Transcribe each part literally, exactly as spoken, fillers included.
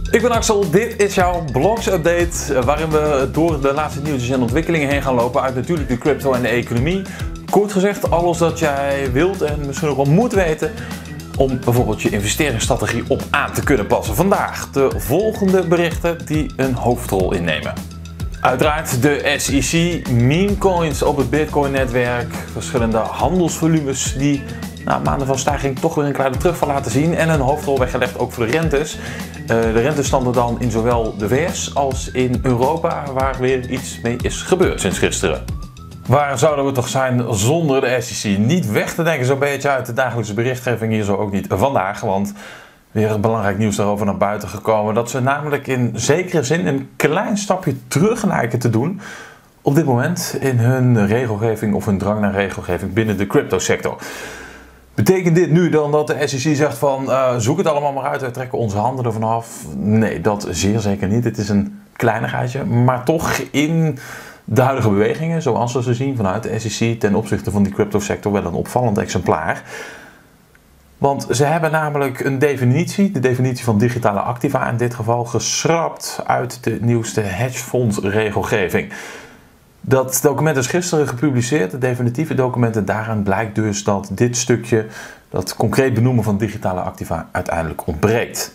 Ik ben Axel, dit is jouw Blogs Update, waarin we door de laatste nieuwtjes en ontwikkelingen heen gaan lopen uit natuurlijk de crypto en de economie. Kort gezegd, alles dat jij wilt en misschien ook wel moet weten om bijvoorbeeld je investeringsstrategie op aan te kunnen passen. Vandaag de volgende berichten die een hoofdrol innemen. Uiteraard de S E C, meme coins op het Bitcoin-netwerk, verschillende handelsvolumes die na maanden van stijging toch weer een kleine terugval laten zien en een hoofdrol weggelegd ook voor de rentes. Uh, de rentes standen dan in zowel de V S als in Europa, waar weer iets mee is gebeurd sinds gisteren. Waar zouden we toch zijn zonder de S E C? Niet weg te denken zo'n beetje uit de dagelijkse berichtgeving hier zo ook niet vandaag, want weer belangrijk nieuws daarover naar buiten gekomen. Dat ze namelijk in zekere zin een klein stapje terug lijken te doen op dit moment in hun regelgeving of hun drang naar regelgeving binnen de cryptosector. Betekent dit nu dan dat de S E C zegt van uh, zoek het allemaal maar uit, wij trekken onze handen ervan af? Nee, dat zeer zeker niet. Het is een kleinigheidje, maar toch in de huidige bewegingen, zoals we ze zien vanuit de S E C ten opzichte van die cryptosector, wel een opvallend exemplaar. Want ze hebben namelijk een definitie, de definitie van digitale activa in dit geval, geschrapt uit de nieuwste hedgefondsregelgeving. Dat document is gisteren gepubliceerd, de definitieve documenten. Daaraan blijkt dus dat dit stukje, dat concreet benoemen van digitale activa, uiteindelijk ontbreekt.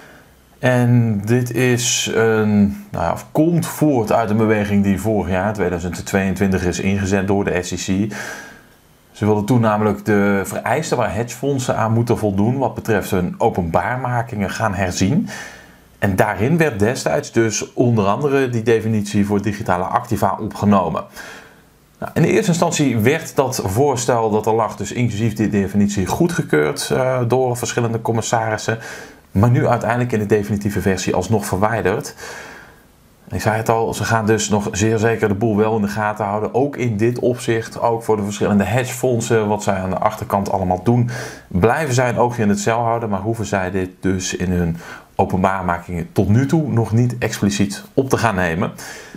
En dit is een, nou ja, of komt voort uit een beweging die vorig jaar, tweeduizend tweeëntwintig, is ingezet door de S E C. Ze wilden toen namelijk de vereisten waar hedgefondsen aan moeten voldoen wat betreft hun openbaarmakingen gaan herzien. En daarin werd destijds dus onder andere die definitie voor digitale activa opgenomen. Nou, in de eerste instantie werd dat voorstel dat er lag, dus inclusief die definitie, goedgekeurd uh, door verschillende commissarissen. Maar nu uiteindelijk in de definitieve versie alsnog verwijderd. Ik zei het al, ze gaan dus nog zeer zeker de boel wel in de gaten houden. Ook in dit opzicht, ook voor de verschillende hedgefondsen, wat zij aan de achterkant allemaal doen. Blijven zij een oogje in het zeil houden, maar hoeven zij dit dus in hun openbaarmakingen tot nu toe nog niet expliciet op te gaan nemen.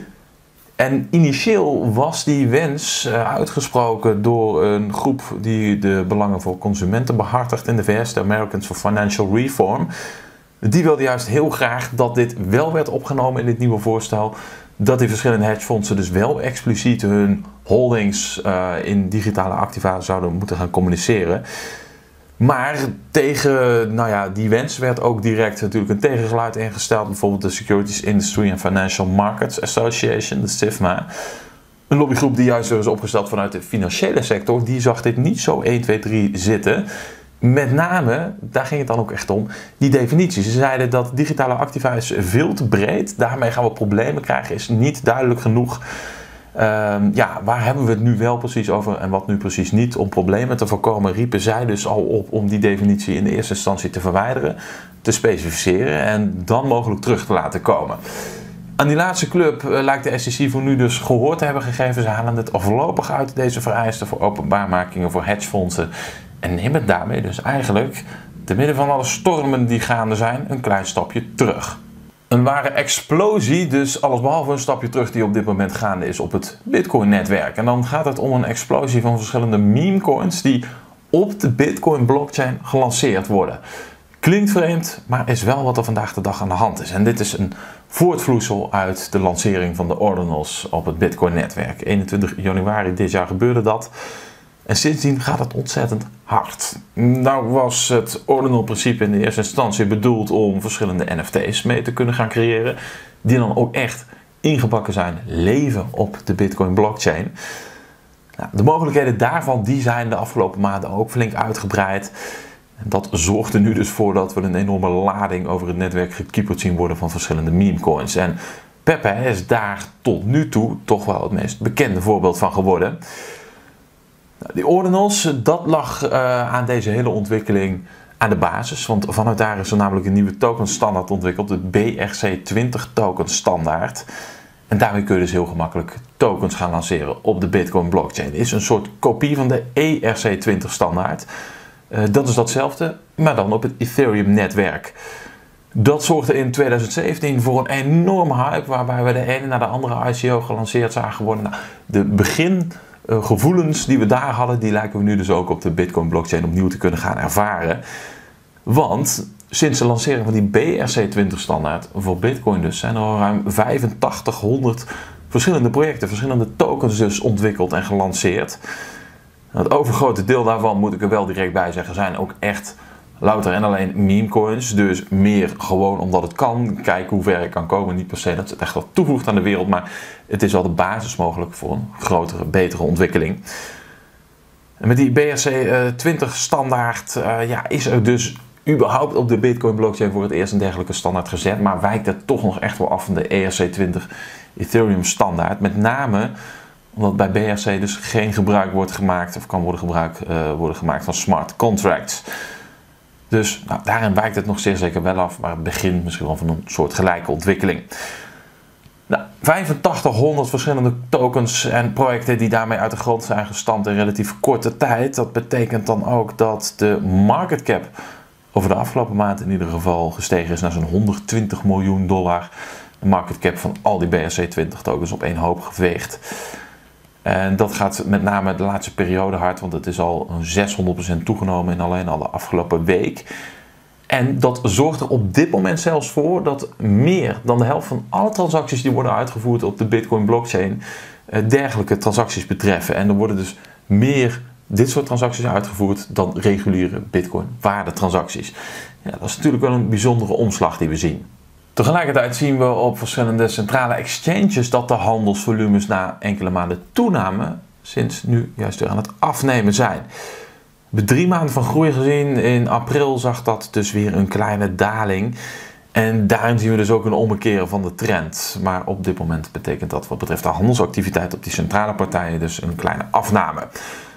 En initieel was die wens uitgesproken door een groep die de belangen voor consumenten behartigt in de V S, de Americans for Financial Reform. Die wilde juist heel graag dat dit wel werd opgenomen in dit nieuwe voorstel. Dat die verschillende hedgefondsen dus wel expliciet hun holdings uh, in digitale activa zouden moeten gaan communiceren. Maar tegen nou ja, die wens werd ook direct natuurlijk een tegengeluid ingesteld. Bijvoorbeeld de Securities Industry and Financial Markets Association, de SIFMA. Een lobbygroep die juist is opgesteld vanuit de financiële sector. Die zag dit niet zo één, twee, drie zitten. Met name, daar ging het dan ook echt om, die definitie. Ze zeiden dat digitale activa is veel te breed. Daarmee gaan we problemen krijgen, is niet duidelijk genoeg. Um, ja, waar hebben we het nu wel precies over en wat nu precies niet? Om problemen te voorkomen riepen zij dus al op om die definitie in de eerste instantie te verwijderen, te specificeren en dan mogelijk terug te laten komen. Aan die laatste club uh, lijkt de S E C voor nu dus gehoor te hebben gegeven. Ze halen het voorlopig uit deze vereisten voor openbaarmakingen voor hedgefondsen. En nemen daarmee dus eigenlijk, te midden van alle stormen die gaande zijn, een klein stapje terug. Een ware explosie, dus allesbehalve een stapje terug die op dit moment gaande is op het Bitcoin-netwerk. En dan gaat het om een explosie van verschillende meme-coins die op de Bitcoin-blockchain gelanceerd worden. Klinkt vreemd, maar is wel wat er vandaag de dag aan de hand is. En dit is een voortvloeisel uit de lancering van de ordinals op het Bitcoin-netwerk. eenentwintig januari dit jaar gebeurde dat. En sindsdien gaat het ontzettend hard. Nou was het ordinal principe in de eerste instantie bedoeld om verschillende N F T's mee te kunnen gaan creëren. Die dan ook echt ingebakken zijn, leven op de Bitcoin blockchain. Nou, de mogelijkheden daarvan die zijn de afgelopen maanden ook flink uitgebreid. En dat zorgt er nu dus voor dat we een enorme lading over het netwerk gekieperd zien worden van verschillende meme coins. En Pepe is daar tot nu toe toch wel het meest bekende voorbeeld van geworden. Die ordinals, dat lag uh, aan deze hele ontwikkeling aan de basis. Want vanuit daar is er namelijk een nieuwe token standaard ontwikkeld. De B R C twintig token standaard. En daarmee kun je dus heel gemakkelijk tokens gaan lanceren op de Bitcoin blockchain. Het is een soort kopie van de E R C twintig standaard. Uh, dat is datzelfde, maar dan op het Ethereum netwerk. Dat zorgde in tweeduizend zeventien voor een enorme hype. Waarbij we de ene na de andere I C O gelanceerd zagen worden. Nou, de begin... Uh, gevoelens die we daar hadden, die lijken we nu dus ook op de Bitcoin blockchain opnieuw te kunnen gaan ervaren. Want sinds de lancering van die B R C twintig standaard voor Bitcoin dus zijn er al ruim vijfentachtighonderd verschillende projecten, verschillende tokens dus ontwikkeld en gelanceerd. Het overgrote deel daarvan, moet ik er wel direct bij zeggen, zijn ook echt louter en alleen meme coins. Dus meer gewoon omdat het kan. Kijken hoe ver ik kan komen. Niet per se dat het echt wat toevoegt aan de wereld. Maar het is wel de basis mogelijk voor een grotere, betere ontwikkeling. En met die B R C twintig standaard uh, ja, is er dus überhaupt op de Bitcoin blockchain voor het eerst een dergelijke standaard gezet. Maar wijkt het toch nog echt wel af van de E R C twintig Ethereum standaard. Met name omdat bij B R C dus geen gebruik wordt gemaakt of kan worden, gebruik, uh, worden gemaakt van smart contracts. Dus nou, daarin wijkt het nog zeer zeker wel af, maar het begint misschien wel van een soort gelijke ontwikkeling. Nou, vijfentachtighonderd verschillende tokens en projecten die daarmee uit de grond zijn gestampt in relatief korte tijd. Dat betekent dan ook dat de market cap over de afgelopen maand in ieder geval gestegen is naar zo'n honderdtwintig miljoen dollar. De market cap van al die B R C twintig tokens op één hoop geveegd. En dat gaat met name de laatste periode hard, want het is al zeshonderd procent toegenomen in alleen al de afgelopen week. En dat zorgt er op dit moment zelfs voor dat meer dan de helft van alle transacties die worden uitgevoerd op de Bitcoin blockchain dergelijke transacties betreffen. En er worden dus meer dit soort transacties uitgevoerd dan reguliere Bitcoin waardetransacties. Ja, dat is natuurlijk wel een bijzondere omslag die we zien. Tegelijkertijd zien we op verschillende centrale exchanges dat de handelsvolumes na enkele maanden toename sinds nu juist weer aan het afnemen zijn. We hebben drie maanden van groei gezien. In april zag dat dus weer een kleine daling. En daarin zien we dus ook een omkeren van de trend. Maar op dit moment betekent dat wat betreft de handelsactiviteit op die centrale partijen dus een kleine afname.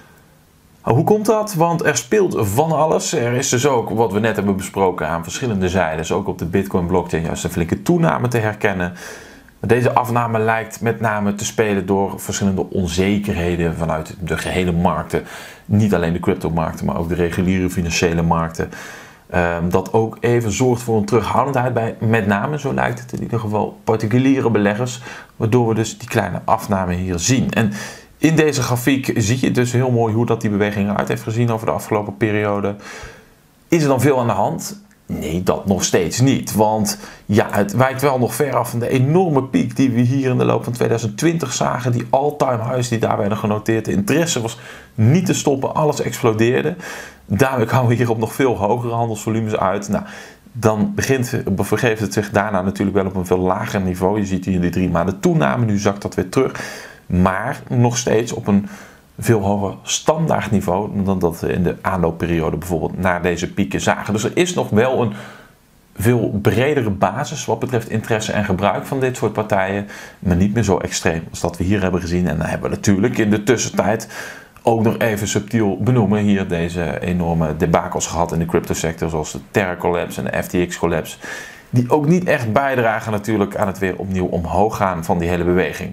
Hoe komt dat? Want er speelt van alles. Er is dus ook, wat we net hebben besproken, aan verschillende zijden, dus ook op de Bitcoin blockchain, juist een flinke toename te herkennen. Deze afname lijkt met name te spelen door verschillende onzekerheden vanuit de gehele markten. Niet alleen de cryptomarkten, maar ook de reguliere financiële markten. Dat ook even zorgt voor een terughoudendheid bij met name, zo lijkt het in ieder geval, particuliere beleggers. Waardoor we dus die kleine afname hier zien. En in deze grafiek zie je dus heel mooi hoe dat die beweging eruit heeft gezien over de afgelopen periode. Is er dan veel aan de hand? Nee, dat nog steeds niet. Want ja, het wijkt wel nog ver af van de enorme piek die we hier in de loop van tweeduizend twintig zagen. Die all-time highs die daar werden genoteerd. De interesse was niet te stoppen, alles explodeerde. Duidelijk gaan we hier op nog veel hogere handelsvolumes uit. Nou, dan begint, vergeeft het zich daarna natuurlijk wel op een veel lager niveau. Je ziet hier die drie maanden toename, nu zakt dat weer terug. Maar nog steeds op een veel hoger standaard niveau dan dat we in de aanloopperiode bijvoorbeeld naar deze pieken zagen. Dus er is nog wel een veel bredere basis wat betreft interesse en gebruik van dit soort partijen, maar niet meer zo extreem als dat we hier hebben gezien. En dan hebben we natuurlijk in de tussentijd ook nog even subtiel benoemen hier deze enorme debakels gehad in de cryptosector, zoals de Terra Collapse en de F T X Collapse, die ook niet echt bijdragen natuurlijk aan het weer opnieuw omhoog gaan van die hele beweging.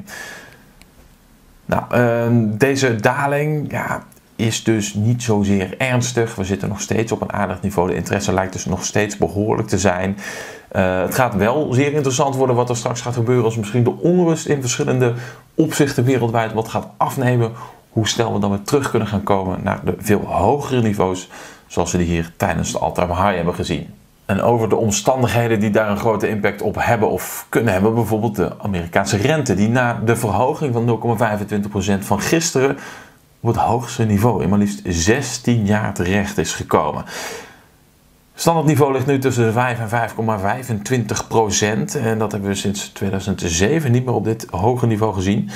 Nou, uh, deze daling ja, is dus niet zozeer ernstig. We zitten nog steeds op een aardig niveau. De interesse lijkt dus nog steeds behoorlijk te zijn. Uh, het gaat wel zeer interessant worden wat er straks gaat gebeuren als misschien de onrust in verschillende opzichten wereldwijd wat gaat afnemen. Hoe snel we dan weer terug kunnen gaan komen naar de veel hogere niveaus zoals we die hier tijdens de all-time high hebben gezien. En over de omstandigheden die daar een grote impact op hebben of kunnen hebben, bijvoorbeeld de Amerikaanse rente, die na de verhoging van nul komma vijfentwintig procent van gisteren op het hoogste niveau in maar liefst zestien jaar terecht is gekomen. Standaardniveau ligt nu tussen de vijf en vijf komma vijfentwintig procent en dat hebben we sinds tweeduizend zeven niet meer op dit hoge niveau gezien.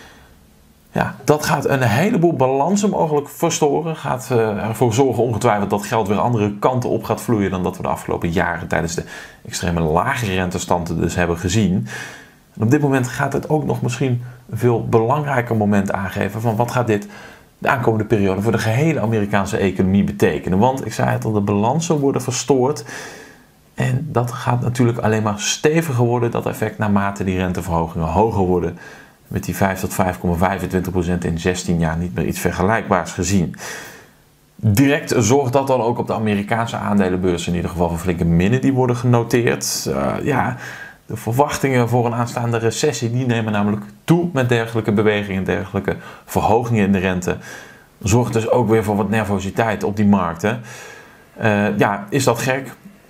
Ja, dat gaat een heleboel balansen mogelijk verstoren. Gaat uh, ervoor zorgen ongetwijfeld dat geld weer andere kanten op gaat vloeien dan dat we de afgelopen jaren tijdens de extreme lage rentestanden dus hebben gezien. En op dit moment gaat het ook nog misschien een veel belangrijker moment aangeven van wat gaat dit de aankomende periode voor de gehele Amerikaanse economie betekenen. Want ik zei het al, de balansen worden verstoord. En dat gaat natuurlijk alleen maar steviger worden, dat effect naarmate die renteverhogingen hoger worden. Met die vijf tot vijf komma vijfentwintig procent in zestien jaar niet meer iets vergelijkbaars gezien. Direct zorgt dat dan ook op de Amerikaanse aandelenbeurs in ieder geval voor flinke minnen die worden genoteerd. Uh, ja, de verwachtingen voor een aanstaande recessie die nemen namelijk toe met dergelijke bewegingen, dergelijke verhogingen in de rente. Zorgt dus ook weer voor wat nervositeit op die markten. Uh, ja, is dat gek?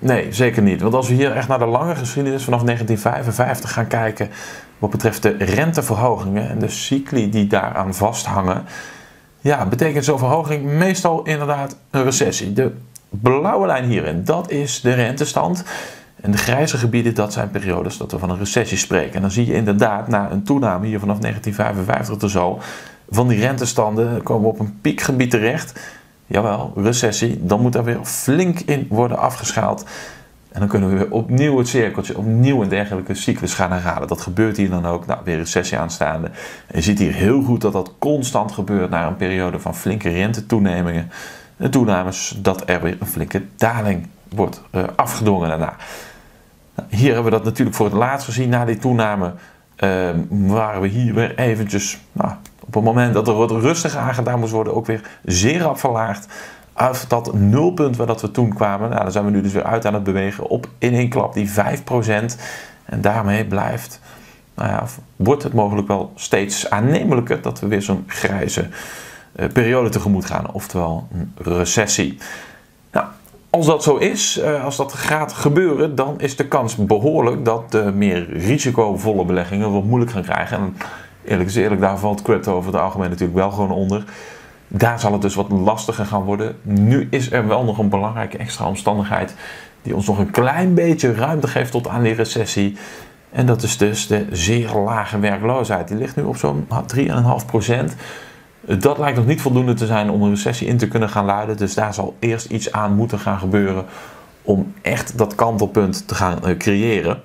Nee, zeker niet. Want als we hier echt naar de lange geschiedenis vanaf negentien vijfenvijftig gaan kijken, wat betreft de renteverhogingen en de cycli die daaraan vasthangen, ja, betekent zo'n verhoging meestal inderdaad een recessie. De blauwe lijn hierin, dat is de rentestand. En de grijze gebieden, dat zijn periodes dat we van een recessie spreken. En dan zie je inderdaad, na een toename hier vanaf negentien vijfenvijftig of zo, van die rentestanden komen we op een piekgebied terecht. Jawel, recessie, dan moet daar weer flink in worden afgeschaald. En dan kunnen we weer opnieuw het cirkeltje, opnieuw een dergelijke cyclus gaan herhalen. Dat gebeurt hier dan ook, nou, weer recessie aanstaande. En je ziet hier heel goed dat dat constant gebeurt na een periode van flinke rentetoenemingen. En toenames, dat er weer een flinke daling wordt uh, afgedwongen daarna. Nou, hier hebben we dat natuurlijk voor het laatst gezien. Na die toename uh, waren we hier weer eventjes, nou, op het moment dat er wat rustiger aangedaan moest worden, ook weer zeer rap verlaagd. Uit dat nulpunt waar dat we toen kwamen, nou, daar zijn we nu dus weer uit aan het bewegen op in één klap die vijf procent. En daarmee blijft, nou ja, wordt het mogelijk wel steeds aannemelijker dat we weer zo'n grijze uh, periode tegemoet gaan. Oftewel een recessie. Nou, als dat zo is, uh, als dat gaat gebeuren, dan is de kans behoorlijk dat de meer risicovolle beleggingen wat moeilijk gaan krijgen. En eerlijk is eerlijk, daar valt crypto over het algemeen natuurlijk wel gewoon onder. Daar zal het dus wat lastiger gaan worden. Nu is er wel nog een belangrijke extra omstandigheid die ons nog een klein beetje ruimte geeft tot aan die recessie. En dat is dus de zeer lage werkloosheid. Die ligt nu op zo'n drie komma vijf procent. Dat lijkt nog niet voldoende te zijn om een recessie in te kunnen gaan luiden. Dus daar zal eerst iets aan moeten gaan gebeuren om echt dat kantelpunt te gaan creëren.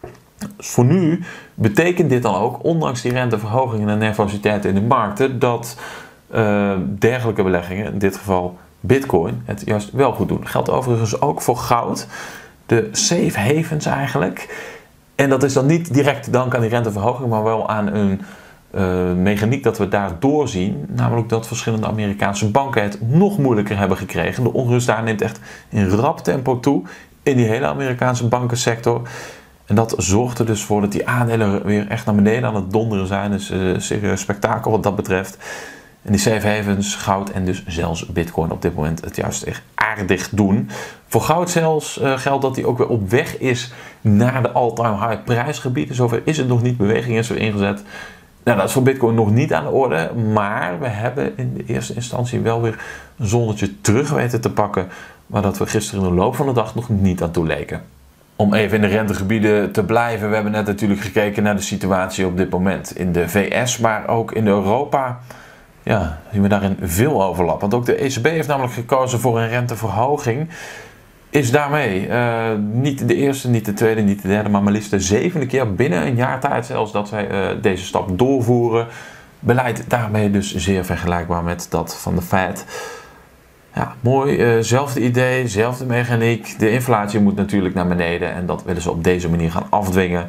Dus voor nu betekent dit dan ook, ondanks die renteverhogingen en nervositeit in de markten, dat uh, dergelijke beleggingen, in dit geval Bitcoin, het juist wel goed doen. Dat geldt overigens ook voor goud, de safe havens eigenlijk. En dat is dan niet direct te danken aan die renteverhoging, maar wel aan een uh, mechaniek dat we daar doorzien. Namelijk dat verschillende Amerikaanse banken het nog moeilijker hebben gekregen. De onrust daar neemt echt in rap tempo toe in die hele Amerikaanse bankensector. En dat zorgt er dus voor dat die aandelen weer echt naar beneden aan het donderen zijn. Dus een uh, serieus spektakel wat dat betreft. En die safe havens, goud en dus zelfs Bitcoin op dit moment het juist echt aardig doen. Voor goud zelfs uh, geldt dat hij ook weer op weg is naar de all-time high prijsgebieden. Zover is het nog niet, beweging is er ingezet. Nou, dat is voor Bitcoin nog niet aan de orde, maar we hebben in de eerste instantie wel weer een zonnetje terug weten te pakken, waar dat we gisteren in de loop van de dag nog niet aan toe leken. Om even in de rentegebieden te blijven, we hebben net natuurlijk gekeken naar de situatie op dit moment in de V S, maar ook in Europa. Ja, zien we daarin veel overlap. Want ook de E C B heeft namelijk gekozen voor een renteverhoging. Is daarmee uh, niet de eerste, niet de tweede, niet de derde, maar maar liefst de zevende keer binnen een jaar tijd zelfs dat zij uh, deze stap doorvoeren. Beleid daarmee dus zeer vergelijkbaar met dat van de Fed. Ja, mooi, uh, zelfde idee, zelfde mechaniek. De inflatie moet natuurlijk naar beneden en dat willen ze op deze manier gaan afdwingen.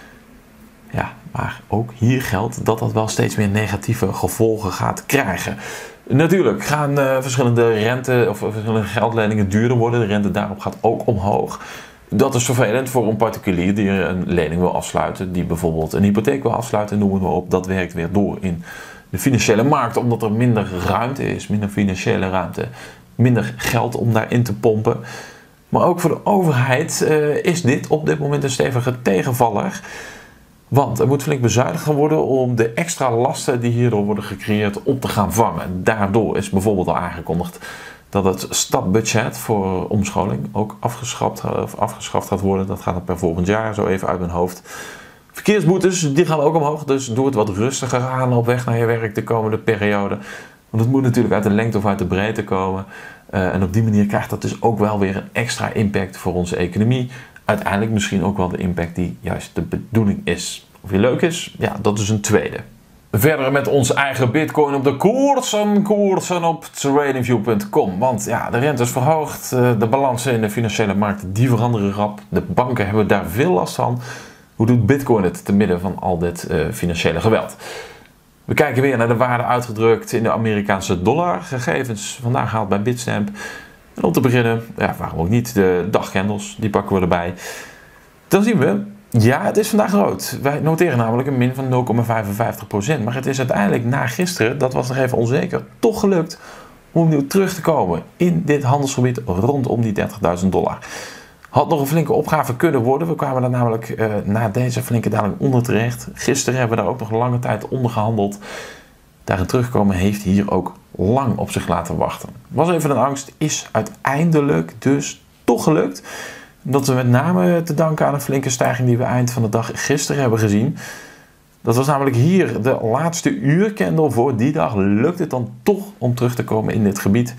Ja, maar ook hier geldt dat dat wel steeds meer negatieve gevolgen gaat krijgen. Natuurlijk gaan uh, verschillende rente of verschillende geldleningen duurder worden. De rente daarop gaat ook omhoog. Dat is vervelend voor een particulier die een lening wil afsluiten. Die bijvoorbeeld een hypotheek wil afsluiten, noemen we op. Dat werkt weer door in de financiële markt. Omdat er minder ruimte is, minder financiële ruimte. Minder geld om daarin te pompen. Maar ook voor de overheid uh, is dit op dit moment een stevige tegenvaller. Want er moet flink bezuinigd gaan worden om de extra lasten die hierdoor worden gecreëerd op te gaan vangen. Daardoor is bijvoorbeeld al aangekondigd dat het stapbudget voor omscholing ook afgeschaft, of afgeschaft gaat worden. Dat gaat dan per volgend jaar, zo even uit mijn hoofd. Verkeersboetes, die gaan ook omhoog, dus doe het wat rustiger aan op weg naar je werk de komende periode. Want het moet natuurlijk uit de lengte of uit de breedte komen. Uh, en op die manier krijgt dat dus ook wel weer een extra impact voor onze economie. Uiteindelijk misschien ook wel de impact die juist de bedoeling is. Of die leuk is, ja, dat is een tweede. Verder met ons eigen Bitcoin op de koersen, koersen op tradingview punt com. Want ja, de rente is verhoogd, de balansen in de financiële markten die veranderen rap. De banken hebben daar veel last van. Hoe doet Bitcoin het te midden van al dit uh, financiële geweld? We kijken weer naar de waarde uitgedrukt in de Amerikaanse dollar. Gegevens vandaag gehaald bij Bitstamp. En om te beginnen, ja, waarom ook niet, de dagcandles, die pakken we erbij. Dan zien we, ja, het is vandaag rood. Wij noteren namelijk een min van nul komma vijfenvijftig procent. Maar het is uiteindelijk na gisteren, dat was nog even onzeker, toch gelukt om opnieuw terug te komen in dit handelsgebied rondom die dertigduizend dollar. Had nog een flinke opgave kunnen worden. We kwamen er namelijk uh, na deze flinke daling onder terecht. Gisteren hebben we daar ook nog lange tijd onder gehandeld. Daarin terugkomen heeft hier ook lang op zich laten wachten. Was even een angst, is uiteindelijk dus toch gelukt. Dat we met name te danken aan een flinke stijging die we eind van de dag gisteren hebben gezien. Dat was namelijk hier de laatste uurcandle voor die dag. Lukt het dan toch om terug te komen in dit gebied.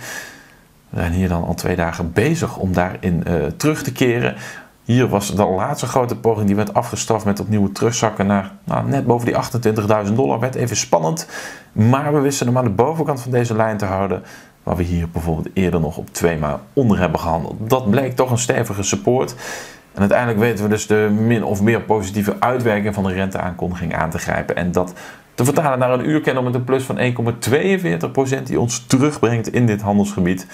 We zijn hier dan al twee dagen bezig om daarin uh, terug te keren. Hier was de laatste grote poging die werd afgestraft met opnieuw terugzakken naar nou, net boven die achtentwintigduizend dollar. Werd even spannend, maar we wisten hem aan de bovenkant van deze lijn te houden. Waar we hier bijvoorbeeld eerder nog op twee maal onder hebben gehandeld. Dat bleek toch een stevige support. En uiteindelijk weten we dus de min of meer positieve uitwerking van de renteaankondiging aan te grijpen. En dat te vertalen naar een uurcandle met een plus van één komma tweeënveertig procent die ons terugbrengt in dit handelsgebied.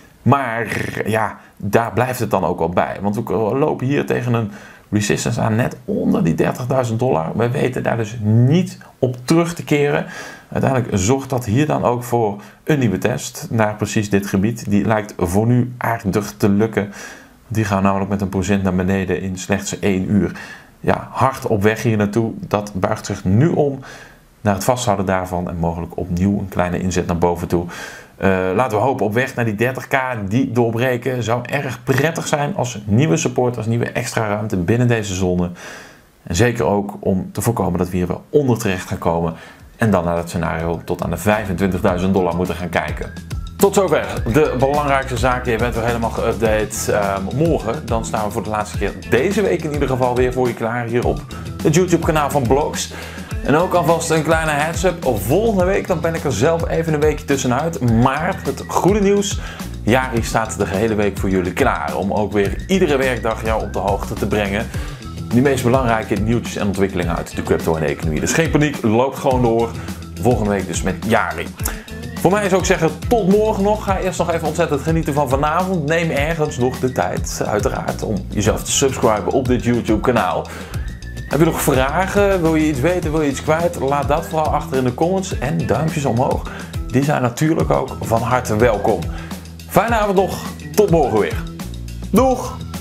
Maar ja, daar blijft het dan ook wel bij. Want we lopen hier tegen een resistance aan net onder die dertigduizend dollar. We weten daar dus niet op terug te keren. Uiteindelijk zorgt dat hier dan ook voor een nieuwe test naar precies dit gebied. Die lijkt voor nu aardig te lukken. Die gaan namelijk met een procent naar beneden in slechts één uur. Ja, hard op weg hier naartoe. Dat buigt zich nu om naar het vasthouden daarvan en mogelijk opnieuw een kleine inzet naar boven toe. Uh, laten we hopen op weg naar die dertig k, die doorbreken. Zou erg prettig zijn als nieuwe support, als nieuwe extra ruimte binnen deze zone. En zeker ook om te voorkomen dat we hier wel onder terecht gaan komen. En dan naar het scenario tot aan de vijfentwintigduizend dollar moeten gaan kijken. Tot zover de belangrijkste zaken. Je bent weer helemaal geüpdate. Uh, morgen dan staan we voor de laatste keer deze week in ieder geval weer voor je klaar hier op het YouTube kanaal van Blox. En ook alvast een kleine heads-up. Volgende week dan ben ik er zelf even een weekje tussenuit. Maar het goede nieuws, Jari staat de gehele week voor jullie klaar. Om ook weer iedere werkdag jou op de hoogte te brengen. De meest belangrijke nieuwtjes en ontwikkelingen uit de crypto en de economie. Dus geen paniek, loopt gewoon door. Volgende week dus met Jari. Voor mij zou ik zeggen tot morgen nog. Ga eerst nog even ontzettend genieten van vanavond. Neem ergens nog de tijd, uiteraard, om jezelf te subscriben op dit YouTube kanaal. Heb je nog vragen? Wil je iets weten? Wil je iets kwijt? Laat dat vooral achter in de comments. En duimpjes omhoog. Die zijn natuurlijk ook van harte welkom. Fijne avond nog. Tot morgen weer. Doeg!